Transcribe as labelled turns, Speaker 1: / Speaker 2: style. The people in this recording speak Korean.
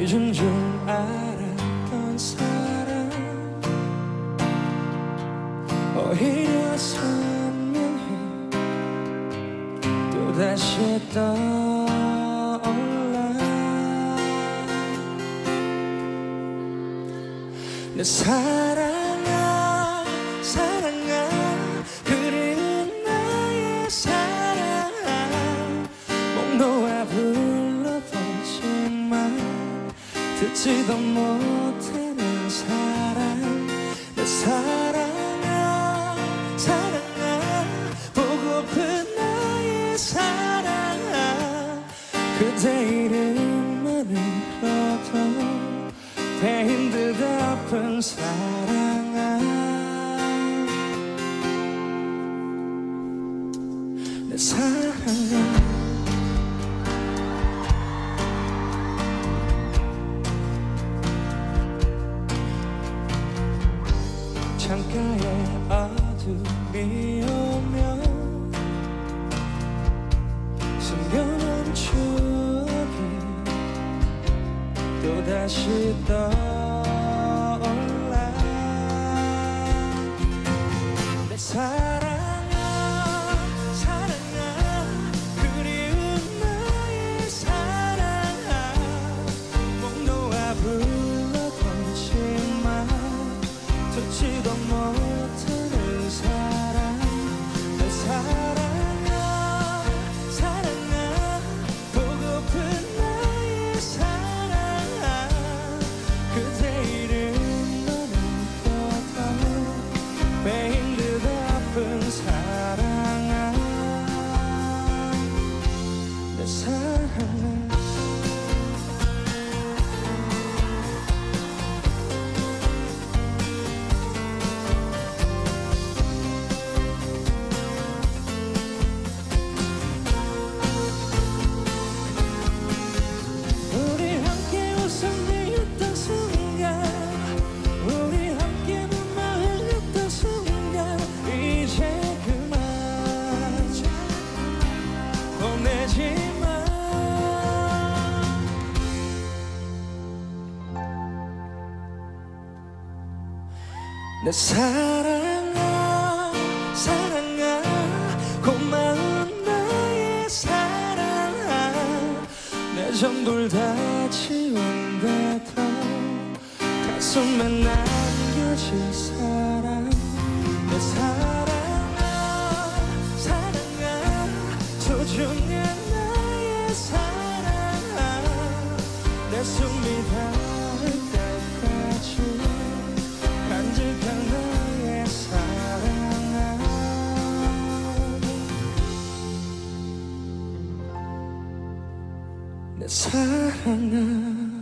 Speaker 1: 잊은 줄 알았던 사람 오히려 선명해 또다시 떠올라. 내 사랑아 사랑아 그리운 나의 사랑 목 놓아 불러보지만 듣지도 못하는 사랑. 내 사랑아 사랑아 보고픈 나의 사랑아 그대 이름만으로도 배인 듯 아픈 사랑아. 내 사랑아 창가에 어둠이 오면 숨겨놓은 추억이 또다시 떠올라. 내 사랑아 사랑아 그리운 나의 사랑아 목 놓아 불러보지만 듣지도 못하는 사랑. 내 사랑아 사랑아 보고픈 나의 사랑아 그대 이름만으로도 매일 듯 아픈 사랑아. 내 사랑아 내 사랑아 사랑아 고마운 나의 사랑아 내 전부를 다 지운데도 가슴에 남겨진 사랑. 내 사랑아 사랑아 소중한 나의 사랑아 내 숨이 닿을 때까지 간직한 나의 사랑아. 내 사랑아